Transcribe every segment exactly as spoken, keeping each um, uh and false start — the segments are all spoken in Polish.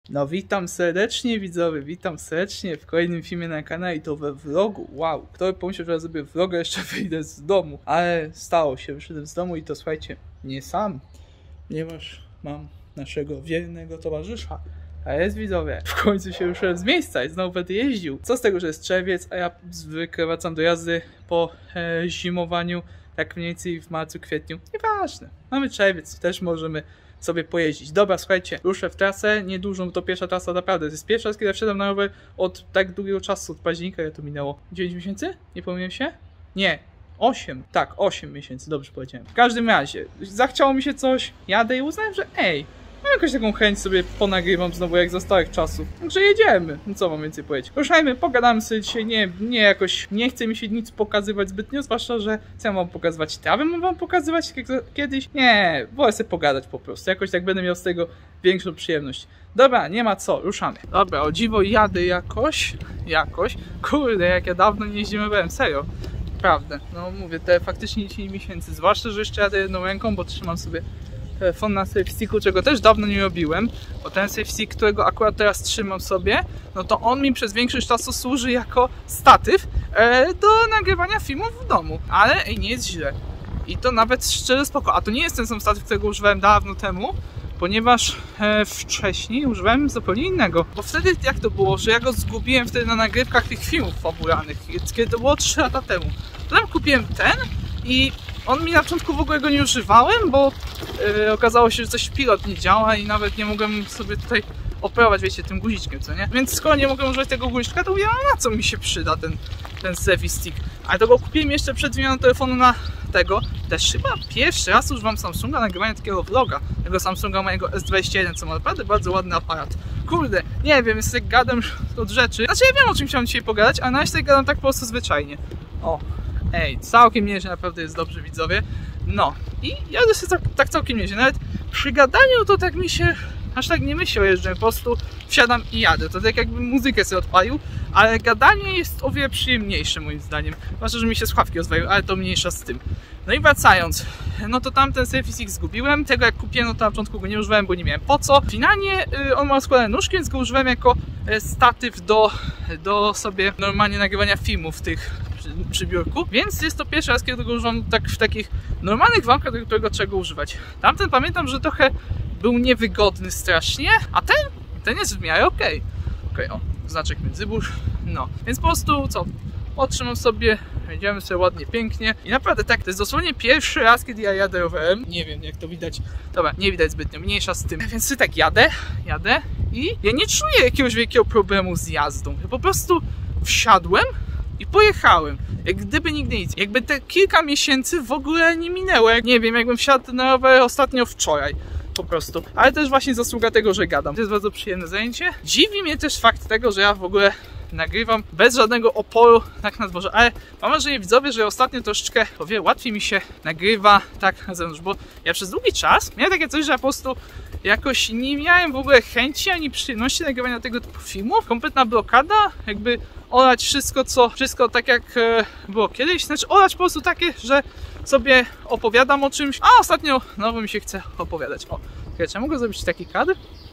No witam serdecznie widzowie, witam serdecznie w kolejnym filmie na kanale i to we vlogu. Wow, kto by pomyślał, że ja zrobię vloga, jeszcze wyjdę z domu. Ale stało się, wyszedłem z domu i to słuchajcie, nie sam, ponieważ mam naszego wiernego towarzysza. A jest widzowie, w końcu się ruszyłem z miejsca i znowu będę jeździł. Co z tego, że jest czerwiec, a ja zwykle wracam do jazdy po e, zimowaniu, tak mniej więcej w marcu, kwietniu. Nieważne, mamy czerwiec, też możemy sobie pojeździć. Dobra, słuchajcie, ruszę w trasę, niedużą, to pierwsza trasa naprawdę. To jest pierwsza raz, kiedy wszedłem na rower od tak długiego czasu, od października, ja to minęło dziewięć miesięcy? Nie pomyliłem się? Nie. osiem, tak, osiem miesięcy, dobrze powiedziałem. W każdym razie, zachciało mi się coś, jadę i uznałem, że ej, mam jakąś taką chęć sobie ponagrywam znowu jak za starych czasów. Także jedziemy. No co mam więcej powiedzieć? Ruszajmy, pogadamy sobie dzisiaj. Nie, nie jakoś, nie chce mi się nic pokazywać zbytnio, zwłaszcza, że co ja mam pokazywać? Trawę mam wam pokazywać jak kiedyś? Nie, wolę sobie pogadać po prostu. Jakoś tak będę miał z tego większą przyjemność. Dobra, nie ma co, ruszamy. Dobra, o dziwo jadę jakoś, jakoś. Kurde, jak ja dawno nie jeździłem, serio. Prawda, no mówię, te faktycznie dziesięć miesięcy. Zwłaszcza, że jeszcze jadę jedną ręką, bo trzymam sobie telefon na safe sticku, czego też dawno nie robiłem, bo ten safe stick, którego akurat teraz trzymam sobie, no to on mi przez większość czasu służy jako statyw e, do nagrywania filmów w domu, ale ej, nie jest źle i to nawet szczerze spoko, a to nie jest ten sam statyw, którego używałem dawno temu, ponieważ e, wcześniej używałem zupełnie innego, bo wtedy jak to było, że ja go zgubiłem wtedy na nagrywkach tych filmów fabularnych, kiedy to było trzy lata temu. Potem kupiłem ten i on mi na początku w ogóle go nie używałem, bo yy, okazało się, że coś pilot nie działa i nawet nie mogłem sobie tutaj operować, wiecie, tym guziczkiem, co nie? Więc skoro nie mogłem używać tego guziczka, to mówię, a na co mi się przyda ten, ten selfie stick? Ale to go kupiłem jeszcze przed wymianą telefonu na tego. Też chyba pierwszy raz używam Samsunga nagrywania takiego vloga, tego Samsunga mojego S dwadzieścia jeden, co ma naprawdę bardzo ładny aparat. Kurde, nie wiem, jest jak gadam od rzeczy. Znaczy ja wiem, o czym chciałem dzisiaj pogadać, a na razie gadam tak po prostu zwyczajnie. O. Ej, całkiem nieźle, naprawdę jest dobrze, widzowie. No i jadę się tak, tak całkiem nieźle. Nawet przy gadaniu to tak mi się aż tak nie myślę o jeżdżeniu, po prostu wsiadam i jadę. To tak jakbym muzykę sobie odpalił, ale gadanie jest o wiele przyjemniejsze moim zdaniem. Zwłaszcza, że mi się słuchawki rozwają, ale to mniejsza z tym. No i wracając, no to tamten selfie stick zgubiłem. Tego jak kupiłem, no to na początku go nie używałem, bo nie miałem po co. Finalnie y, on ma składane nóżki, więc go używałem jako y, statyw do, do sobie normalnie nagrywania filmów tych przy, przy biurku. Więc jest to pierwszy raz, kiedy go używam tak, w takich normalnych warunkach, do którego trzeba go używać. Tamten pamiętam, że trochę był niewygodny strasznie, a ten, ten jest w miarę okej. Okej, o, znaczek międzybórz. No, więc po prostu co? Otrzymam sobie, jedziemy sobie ładnie, pięknie i naprawdę tak, to jest dosłownie pierwszy raz, kiedy ja jadę rowerem. Nie wiem, jak to widać, dobra, nie widać zbytnio, mniejsza z tym. Więc sobie tak jadę, jadę i ja nie czuję jakiegoś wielkiego problemu z jazdą. Ja po prostu wsiadłem i pojechałem, jak gdyby nigdy nic. Jakby te kilka miesięcy w ogóle nie minęło. Jak, nie wiem, jakbym wsiadł na rower ostatnio wczoraj. Po prostu. Ale też właśnie zasługa tego, że gadam. To jest bardzo przyjemne zajęcie. Dziwi mnie też fakt tego, że ja w ogóle nagrywam bez żadnego oporu tak na dworze, ale mam wrażenie, widzowie, że ostatnio troszeczkę o wiele łatwiej mi się nagrywa tak na zewnątrz, bo ja przez długi czas miałem takie coś, że ja po prostu jakoś nie miałem w ogóle chęci ani przyjemności nagrywania tego typu filmów. Kompletna blokada, jakby olać wszystko, co, wszystko tak jak e, było kiedyś, znaczy olać po prostu takie, że sobie opowiadam o czymś, a ostatnio znowu mi się chce opowiadać. O, czy mogę zrobić taki kadr?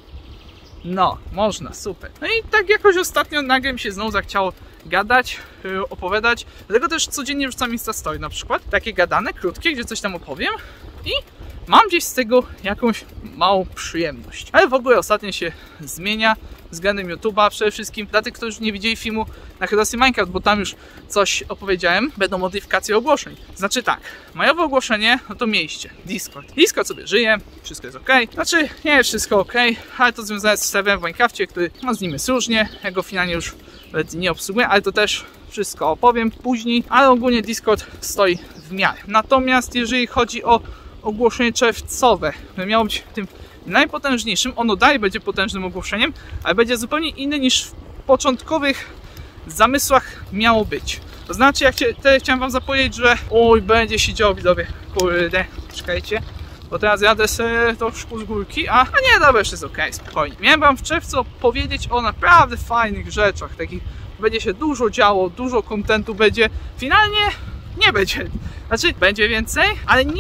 No, można, super. No i tak jakoś ostatnio nagle mi się znowu zachciało gadać, yy, opowiadać. Dlatego też codziennie wrzucam Instastory na przykład. Takie gadane, krótkie, gdzie coś tam opowiem. I mam gdzieś z tego jakąś małą przyjemność. Ale w ogóle ostatnio się zmienia względem YouTube'a. Przede wszystkim dla tych, którzy nie widzieli filmu na Creacji Minecraft, bo tam już coś opowiedziałem, będą modyfikacje ogłoszeń. Znaczy tak, majowe ogłoszenie, no to miejsce, Discord. Discord sobie żyje, wszystko jest ok. Znaczy, nie jest wszystko ok, ale to związane z serwerem w Minecrafcie, który no, z nim jest różnie. Ja go finalnie już nie obsługuję, ale to też wszystko opowiem później. Ale ogólnie Discord stoi w miarę. Natomiast jeżeli chodzi o ogłoszenie czerwcowe, które miało być tym najpotężniejszym, ono dalej będzie potężnym ogłoszeniem, ale będzie zupełnie inny niż w początkowych zamysłach miało być. To znaczy, jak cię, te, chciałem wam zapowiedzieć, że oj, będzie się działo, widzowie, kurde, czekajcie, bo teraz jadę sobie troszkę z górki, a, a nie, dobra, jeszcze jest ok, spokojnie. Miałem wam w czerwcu powiedzieć o naprawdę fajnych rzeczach, takich, będzie się dużo działo, dużo kontentu będzie, finalnie nie będzie. Znaczy, będzie więcej, ale nie tak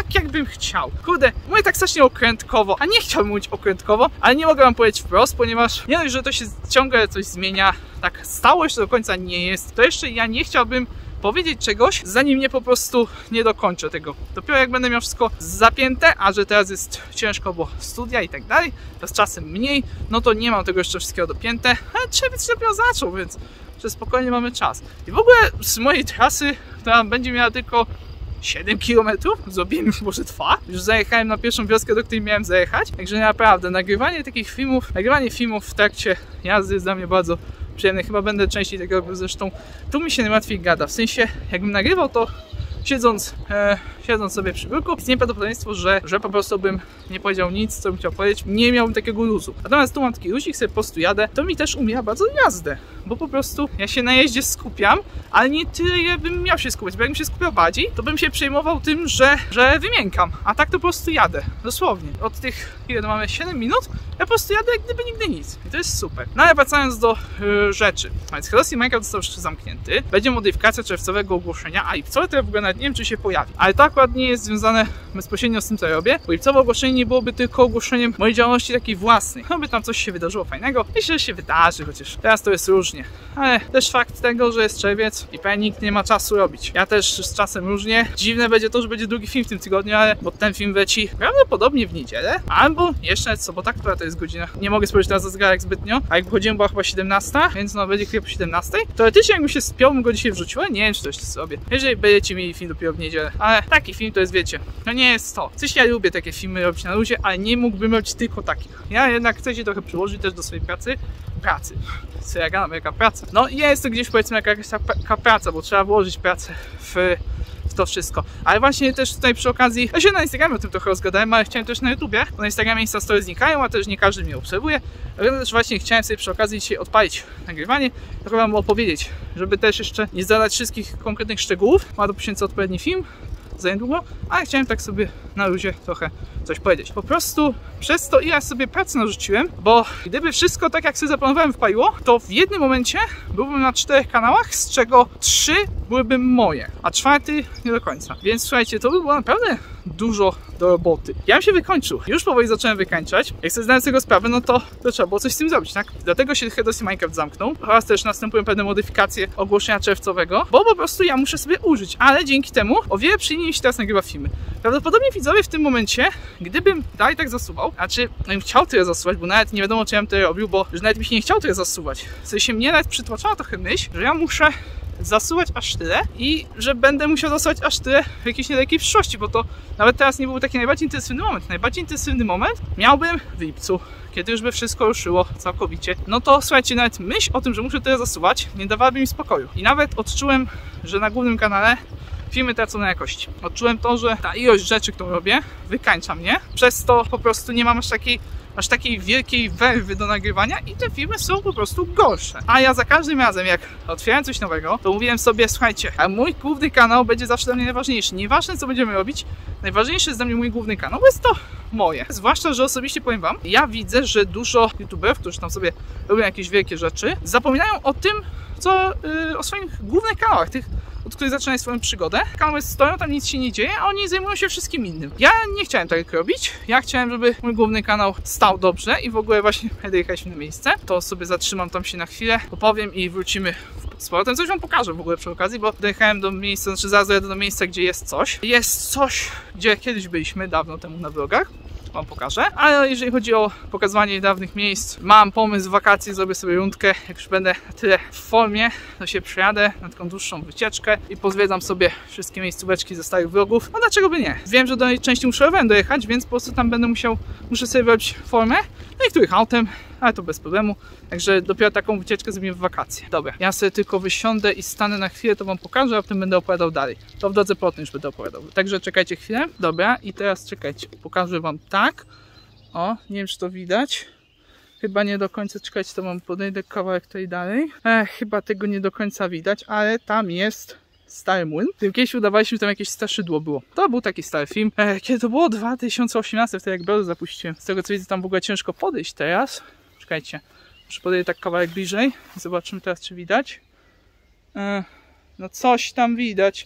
tak jakbym chciał. Kurde, mówię tak strasznie okrętkowo, a nie chciałbym mówić okrętkowo, ale nie mogę wam powiedzieć wprost, ponieważ nie dość, że to się ciągle coś zmienia, tak stałość do końca nie jest, to jeszcze ja nie chciałbym powiedzieć czegoś, zanim nie po prostu nie dokończę tego. Dopiero jak będę miał wszystko zapięte, a że teraz jest ciężko, bo studia i tak dalej, to z czasem mniej, no to nie mam tego jeszcze wszystkiego dopięte, ale czerwiec dopiero zaczął, więc że spokojnie mamy czas. I w ogóle z mojej trasy, która będzie miała tylko siedem kilometrów, zrobiłem już może dwa. Już zajechałem na pierwszą wioskę, do której miałem zajechać. Także naprawdę, nagrywanie takich filmów, nagrywanie filmów w trakcie jazdy jest dla mnie bardzo przyjemne. Chyba będę częściej tego robił, zresztą tu mi się najłatwiej gada. W sensie, jakbym nagrywał to siedząc, e, siedząc sobie przy biurku, istnieje prawdopodobieństwo, że, że po prostu bym nie powiedział nic, co bym chciał powiedzieć, nie miałbym takiego luzu. Natomiast tu mam taki luzik, sobie po prostu jadę, to mi też umija bardzo jazdę, bo po prostu ja się na jeździe skupiam, ale nie tyle, ile bym miał się skupiać, bo jakbym się skupiał bardziej, to bym się przejmował tym, że, że wymiękam, a tak to po prostu jadę, dosłownie. Od tych, ile to mamy, siedem minut, ja po prostu jadę jak gdyby nigdy nic i to jest super. No ale wracając do yy, rzeczy, więc Heroes Minecraft został już zamknięty, będzie modyfikacja czerwcowego ogłoszenia, a lipcowe to ja w ogóle nawet nie wiem, czy się pojawi, ale to akurat nie jest związane bezpośrednio z tym, co ja robię, bo lipcowe ogłoszenie nie byłoby tylko ogłoszeniem mojej działalności takiej własnej, no by tam coś się wydarzyło fajnego, myślę, że się wydarzy, chociaż teraz to jest różnie, ale też fakt tego, że jest czerwiec i pewnie nikt nie ma czasu robić. Ja też z czasem różnie, dziwne będzie to, że będzie drugi film w tym tygodniu, ale bo ten film leci prawdopodobnie w niedzielę, albo jeszcze sobota, która to jest godzina, nie mogę spojrzeć teraz za zegarek zbytnio, a jak wychodziłem, była chyba siedemnasta, więc no będzie chwilę po siedemnastej. Teoretycznie jakbym się spiął, bym go dzisiaj wrzucił, ale nie wiem, czy to jeszcze zrobię. Jeżeli będziecie mieli film dopiero w niedzielę, ale taki film to jest, wiecie, to nie jest to. Coś ja lubię takie filmy robić na luzie, ale nie mógłbym robić tylko takich. Ja jednak chcę się trochę przyłożyć też do swojej pracy. Pracy. Co ja gadam, jaka praca? No jest to gdzieś powiedzmy jakaś taka praca, bo trzeba włożyć pracę w w to wszystko. Ale właśnie też tutaj przy okazji, ja się na Instagramie o tym trochę rozgadałem, ale chciałem też na YouTubie, bo na Instagramie Insta Story znikają, a też nie każdy mnie obserwuje. Ale też właśnie chciałem sobie przy okazji dzisiaj odpalić nagrywanie, trochę wam opowiedzieć, żeby też jeszcze nie zadać wszystkich konkretnych szczegółów. Ma to poświęcę odpowiedni film za niedługo, ale chciałem tak sobie na luzie trochę coś powiedzieć. Po prostu przez to, ile sobie pracy narzuciłem, bo gdyby wszystko tak jak sobie zaplanowałem wpaliło, to w jednym momencie byłbym na czterech kanałach, z czego trzy byłyby moje, a czwarty nie do końca. Więc słuchajcie, to by było naprawdę dużo do roboty. Ja bym się wykończył. Już powoli zacząłem wykańczać. Jak sobie zdałem z tego sprawę, no to, to trzeba było coś z tym zrobić, tak? Dlatego się Heroes Minecraft zamknął. Oraz też następują pewne modyfikacje ogłoszenia czerwcowego, bo po prostu ja muszę sobie użyć, ale dzięki temu o wiele przyjemniej się teraz nagrywa filmy. Prawdopodobnie widzowie w tym momencie, gdybym dalej tak zasuwał, znaczy no bym chciał tyle zasuwać, bo nawet nie wiadomo, czy ja bym tyle robił, bo że nawet mi się nie chciał tyle zasuwać. W sensie mnie nawet przytłaczała trochę myśl, że ja muszę zasuwać aż tyle i że będę musiał zasuwać aż tyle w jakiejś niedalekiej przyszłości, bo to nawet teraz nie był taki najbardziej intensywny moment. Najbardziej intensywny moment miałbym w lipcu, kiedy już by wszystko ruszyło całkowicie. No to słuchajcie, nawet myśl o tym, że muszę tyle zasuwać, nie dawałaby mi spokoju. I nawet odczułem, że na głównym kanale filmy tracą na jakości. Odczułem to, że ta ilość rzeczy, którą robię, wykańcza mnie. Przez to po prostu nie mam aż takiej aż takiej wielkiej werwy do nagrywania i te filmy są po prostu gorsze. A ja za każdym razem, jak otwierałem coś nowego, to mówiłem sobie, słuchajcie, a mój główny kanał będzie zawsze dla mnie najważniejszy. Nieważne, co będziemy robić, najważniejszy jest dla mnie mój główny kanał, bo jest to moje. Zwłaszcza, że osobiście powiem wam, ja widzę, że dużo youtuberów, którzy tam sobie robią jakieś wielkie rzeczy, zapominają o tym, co yy, o swoich głównych kanałach, tych, od których zaczynają swoją przygodę. Kanały stoją, tam nic się nie dzieje, a oni zajmują się wszystkim innym. Ja nie chciałem tak robić. Ja chciałem, żeby mój główny kanał stał dobrze i w ogóle właśnie będę jechać w inne miejsce. To sobie zatrzymam tam się na chwilę, opowiem i wrócimy z powrotem. Coś wam pokażę w ogóle przy okazji, bo dojechałem do miejsca, znaczy zaraz dojadę do miejsca, gdzie jest coś. Jest coś, gdzie kiedyś byliśmy, dawno temu na vlogach. Wam pokażę, ale jeżeli chodzi o pokazywanie dawnych miejsc, mam pomysł w wakacje, zrobię sobie rundkę, jak już będę tyle w formie, to się przyjadę na taką dłuższą wycieczkę i pozwiedzam sobie wszystkie miejscóweczki ze starych vlogów, no dlaczego by nie? Wiem, że do tej części muszę dojechać, więc po prostu tam będę musiał, muszę sobie wybrać formę, no i których autem, ale to bez problemu, także dopiero taką wycieczkę zrobimy w wakacje. Dobra, ja sobie tylko wysiądę i stanę na chwilę, to wam pokażę, a potem będę opowiadał dalej. To w drodze po tym już będę opowiadał, także czekajcie chwilę. Dobra, i teraz czekajcie, pokażę wam tak. O, nie wiem, czy to widać. Chyba nie do końca, czekajcie, to wam podejdę kawałek tutaj dalej. Ech, chyba tego nie do końca widać, ale tam jest stary młyn. Tym kiedyś udawaliśmy, że tam jakieś straszydło było. To był taki stary film. Ech, kiedy to było? dwa tysiące osiemnasty, wtedy jak bardzo zapuściłem. Z tego co widzę, tam w ogóle ciężko podejść teraz. Czekajcie, muszę podejść tak kawałek bliżej. Zobaczymy teraz, czy widać. Ech, no coś tam widać.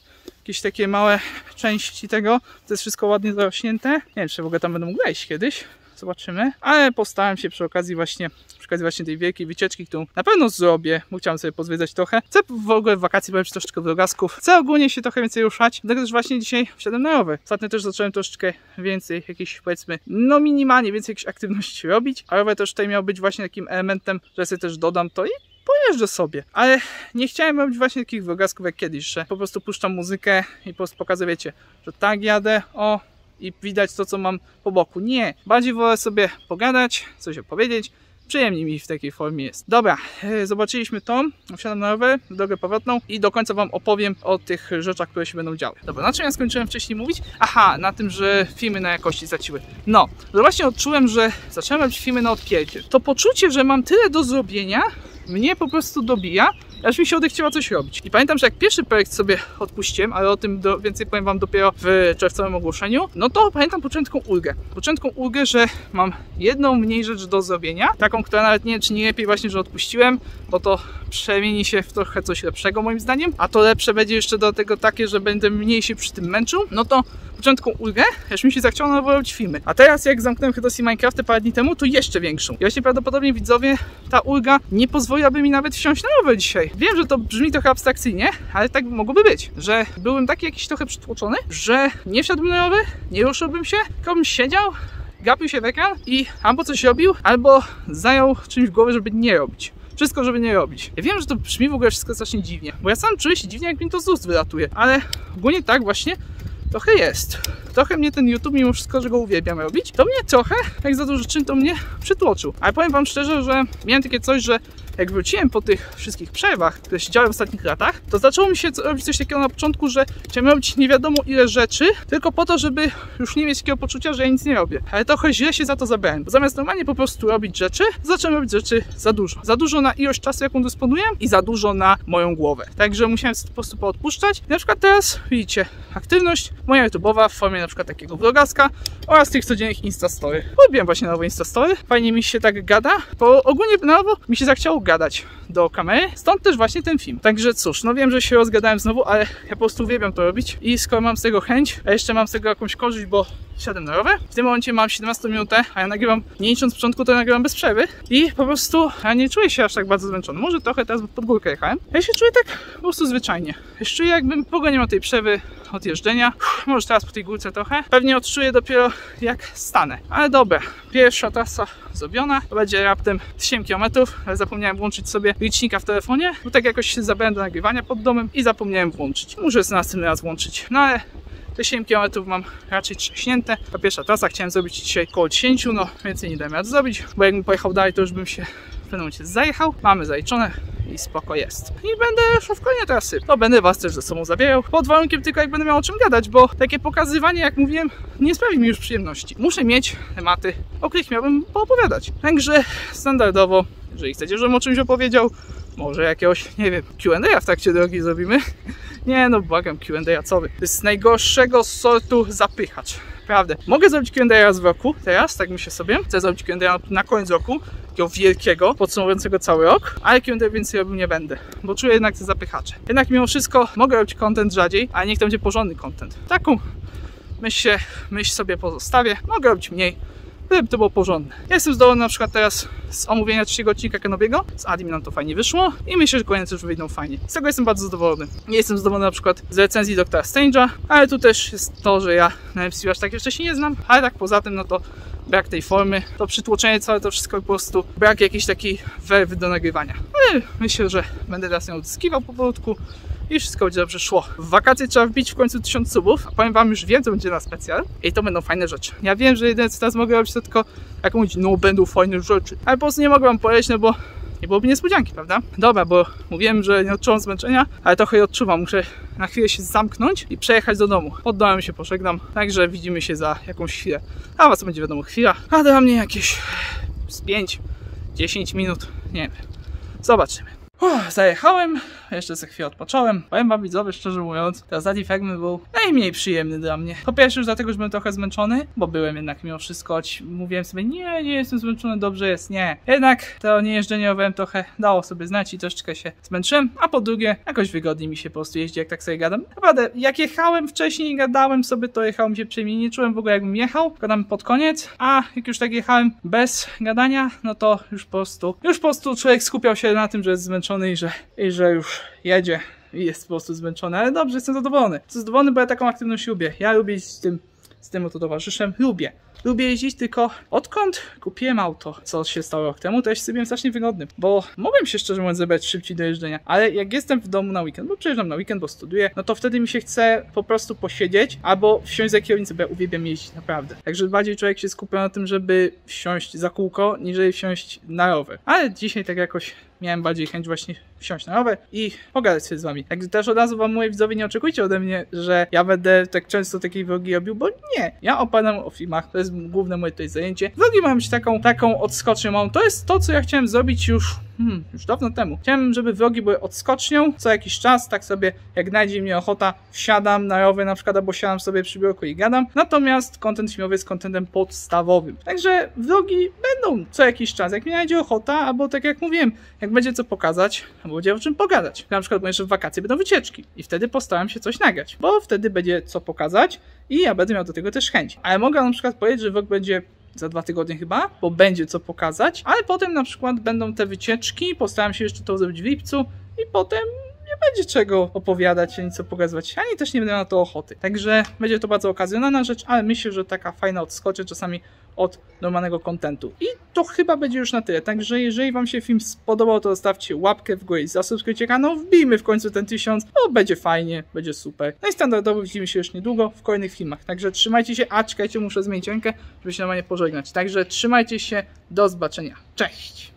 jakieś takie małe części tego. To jest wszystko ładnie zarośnięte. Nie wiem, czy w ogóle tam będę mógł wejść kiedyś. Zobaczymy. Ale postarałem się przy okazji właśnie, przy okazji właśnie tej wielkiej wycieczki, którą na pewno zrobię, bo chciałem sobie pozwiedzać trochę. Chcę w ogóle w wakacje pojawić troszeczkę vlogasków. Chcę ogólnie się trochę więcej ruszać. Dlatego też właśnie dzisiaj wsiadłem na rower. Ostatnio też zacząłem troszeczkę więcej jakichś, powiedzmy, no minimalnie więcej jakichś aktywności robić. A rower też tutaj miał być właśnie takim elementem, że sobie też dodam to i pojeżdżę sobie, ale nie chciałem robić właśnie takich vlogasków jak kiedyś, że po prostu puszczam muzykę i po prostu pokazuję, wiecie, że tak jadę, o, i widać to, co mam po boku. Nie, bardziej wolę sobie pogadać, coś opowiedzieć. Przyjemnie mi w takiej formie jest. Dobra, zobaczyliśmy to, wsiadam na rower, drogę powrotną i do końca wam opowiem o tych rzeczach, które się będą działy. Dobra, na czym ja skończyłem wcześniej mówić? Aha, na tym, że filmy na jakości zaciły. No, to właśnie odczułem, że zacząłem robić filmy na odpierdziel. To poczucie, że mam tyle do zrobienia, mnie po prostu dobija, aż mi się odechciała coś robić. I pamiętam, że jak pierwszy projekt sobie odpuściłem, ale o tym do, więcej powiem wam dopiero w czerwcowym ogłoszeniu, no to pamiętam poczułem taką ulgę. Poczułem taką ulgę, że mam jedną mniej rzecz do zrobienia, taką, która nawet nie wiem, czy nie lepiej właśnie, że odpuściłem, bo to przemieni się w trochę coś lepszego moim zdaniem, a to lepsze będzie jeszcze do tego takie, że będę mniej się przy tym męczył, no to poczułem taką ulgę, aż mi się zachciało na nowo robić filmy. A teraz jak zamknąłem Hydosy Minecrafty parę dni temu, to jeszcze większą. I właśnie prawdopodobnie widzowie, ta ulga nie pozwoliłaby mi nawet wsiąść na rower dzisiaj. Wiem, że to brzmi trochę abstrakcyjnie, ale tak mogłoby być, że byłem taki jakiś trochę przytłoczony, że nie wsiadłbym na rower, nie ruszyłbym się, tylko bym siedział, gapił się w ekran i albo coś robił, albo zajął czymś w głowie, żeby nie robić. Wszystko, żeby nie robić. Ja wiem, że to brzmi w ogóle wszystko strasznie dziwnie, bo ja sam czuję się dziwnie, jak mi to z ust wylatuje, ale ogólnie tak właśnie trochę jest. Trochę mnie ten YouTube, mimo wszystko, że go uwielbiam robić, to mnie trochę, jak za dużo czyn, to mnie przytłoczył. Ale powiem wam szczerze, że miałem takie coś, że jak wróciłem po tych wszystkich przerwach, które się działy w ostatnich latach, to zaczęło mi się robić coś takiego na początku, że chciałem robić nie wiadomo ile rzeczy, tylko po to, żeby już nie mieć takiego poczucia, że ja nic nie robię. Ale trochę źle się za to zabrałem. Bo zamiast normalnie po prostu robić rzeczy, zacząłem robić rzeczy za dużo. Za dużo na ilość czasu, jaką dysponuję i za dużo na moją głowę. Także musiałem po prostu poodpuszczać. I na przykład teraz widzicie, aktywność moja YouTube'owa w formie na przykład takiego vlogaska oraz tych codziennych Instastory. Lubiłem właśnie na nowo Instastory. Fajnie mi się tak gada, bo ogólnie na nowo mi się zachciało gadać do kamery, stąd też właśnie ten film. Także cóż, no wiem, że się rozgadałem znowu, ale ja po prostu uwielbiam to robić i skoro mam z tego chęć, a jeszcze mam z tego jakąś korzyść, bo wsiadłem na rower, w tym momencie mam siedemnastą minutę, a ja nagrywam, nie licząc z początku, to nagrywam bez przerwy i po prostu ja nie czuję się aż tak bardzo zmęczony. Może trochę teraz pod górkę jechałem. Ja się czuję tak po prostu zwyczajnie. Ja się czuję, jakbym w ogóle nie miał tej przerwy od jeżdżenia. Uff, może teraz po tej górce trochę. Pewnie odczuję dopiero jak stanę. Ale dobra, pierwsza trasa zrobiona. To będzie raptem siedem kilometrów, ale zapomniałem włączyć sobie licznika w telefonie, bo tak jakoś się zabrałem do nagrywania pod domem i zapomniałem włączyć. Muszę na następny raz włączyć. No ale te siedem kilometrów mam raczej trzaśnięte. Ta pierwsza trasa chciałem zrobić dzisiaj około dziesięć, no więcej nie dałem rady zrobić, bo jakbym pojechał dalej, to już bym się w pewnym momencie zajechał. Mamy zaliczone i spoko jest. I będę szło w kolejne trasy. No będę was też ze sobą zabierał, pod warunkiem tylko jak będę miał o czym gadać, bo takie pokazywanie, jak mówiłem, nie sprawi mi już przyjemności. Muszę mieć tematy, o których miałbym poopowiadać. Także standardowo, jeżeli chcecie, żebym o czymś opowiedział, może jakiegoś, nie wiem, Q and A w trakcie drogi zrobimy. Nie no, błagam, Q and A co wy? To jest najgorszego sortu zapychacz. Prawda. Mogę zrobić Q and A raz w roku, teraz, tak myślę sobie. Chcę zrobić Q and A na koniec roku, takiego wielkiego, podsumowującego cały rok, ale Q and A więcej robił nie będę, bo czuję jednak te zapychacze. Jednak mimo wszystko mogę robić content rzadziej, ale niech to będzie porządny content. Taką myśl, myśl sobie pozostawię, mogę robić mniej, żeby to było porządne. Ja jestem zadowolony na przykład teraz z omówienia trzeciego odcinka Kenobiego, z Adim nam to fajnie wyszło i myślę, że kolejne też wyjdą fajnie. Z tego jestem bardzo zadowolony. Nie jestem zadowolony na przykład z recenzji Doktora Strange'a, ale tu też jest to, że ja na M C U aż tak jeszcze się nie znam, ale tak poza tym, no to brak tej formy, to przytłoczenie całe, to wszystko po prostu brak jakiejś takiej werwy do nagrywania. Ale myślę, że będę teraz ją odzyskiwał powolutku i wszystko będzie dobrze szło. W wakacje trzeba wbić w końcu tysiąc subów, a powiem wam, już wiem, co będzie na specjal i to będą fajne rzeczy. Ja wiem, że jedyne co teraz mogę robić, to tylko jak mówić, no będą fajne rzeczy, ale po prostu nie mogę wam powiedzieć, no bo nie byłoby niespodzianki, prawda? Dobra, bo mówiłem, że nie odczuwam zmęczenia, ale trochę je odczuwam. Muszę na chwilę się zamknąć i przejechać do domu. Pod domem się pożegnam, także widzimy się za jakąś chwilę. A was będzie wiadomo chwila, a dla mnie jakieś z pięć dziesięć minut, nie wiem. Zobaczymy. Uff, zajechałem, jeszcze za chwilę odpocząłem. Powiem wam widzowie, szczerze mówiąc, ten ostatni fragment był najmniej przyjemny dla mnie. Po pierwsze już dlatego, że byłem trochę zmęczony, bo byłem jednak mimo wszystko, choć mówiłem sobie, nie, nie jestem zmęczony, dobrze jest, nie. Jednak to niejeżdżenie rowerem trochę dało sobie znać i troszeczkę się zmęczyłem, a po drugie, jakoś wygodniej mi się po prostu jeździ, jak tak sobie gadam. Naprawdę, jak jechałem wcześniej i gadałem sobie, to jechałem się przyjemnie, nie czułem w ogóle jakbym jechał, gadam pod koniec, a jak już tak jechałem bez gadania, no to już po prostu, już po prostu człowiek skupiał się na tym, że jest zmęczony i że, i że już jedzie i jest po prostu zmęczony, ale dobrze, jestem zadowolony. Jestem zadowolony, bo ja taką aktywność lubię. Ja lubię jeździć z tym, z tym oto towarzyszem, lubię. Lubię jeździć, tylko odkąd kupiłem auto, co się stało rok temu, to ja się sobie strasznie wygodny, bo mogłem się szczerze mówiąc zebrać szybciej do jeżdżenia, ale jak jestem w domu na weekend, bo przyjeżdżam na weekend, bo studiuję, no to wtedy mi się chce po prostu posiedzieć albo wsiąść za kierownicę, bo ja uwielbiam jeździć, naprawdę. Także bardziej człowiek się skupia na tym, żeby wsiąść za kółko, niżeli wsiąść na rower. Ale dzisiaj tak jakoś miałem bardziej chęć właśnie wsiąść na rower i pogadać sobie z wami. Także też od razu wam, moi widzowie, nie oczekujcie ode mnie, że ja będę tak często takiej vlogi robił, bo nie. Ja opowiadam o filmach, to jest główne moje tutaj zajęcie. Vlogi mają być taką, taką odskocznią małą. To jest to, co ja chciałem zrobić już, hmm, już dawno temu. Chciałem, żeby vlogi były odskocznią, co jakiś czas, tak sobie, jak znajdzie mnie ochota, wsiadam na rower na przykład, albo siadam sobie przy biurku i gadam. Natomiast content filmowy jest contentem podstawowym. Także vlogi będą co jakiś czas, jak mi znajdzie ochota, albo tak jak mówiłem, jak będzie co pokazać, albo będzie o czym pogadać. Na przykład, bo jeszcze w wakacje będą wycieczki i wtedy postaram się coś nagrać, bo wtedy będzie co pokazać i ja będę miał do tego też chęć. Ale mogę na przykład powiedzieć, że vlog będzie za dwa tygodnie chyba, bo będzie co pokazać, ale potem na przykład będą te wycieczki, postaram się jeszcze to zrobić w lipcu i potem nie będzie czego opowiadać, ani co pokazywać, ani też nie będę na to ochoty. Także będzie to bardzo okazjonalna rzecz, ale myślę, że taka fajna odskocznia czasami od normalnego kontentu. I to chyba będzie już na tyle. Także jeżeli wam się film spodobał, to zostawcie łapkę w górę i zasubskrybujcie kanał. Wbijmy w końcu ten tysiąc. No będzie fajnie, będzie super. No i standardowo widzimy się już niedługo w kolejnych filmach. Także trzymajcie się, a czekajcie, muszę zmienić rękę, żeby się normalnie pożegnać. Także trzymajcie się, do zobaczenia. Cześć!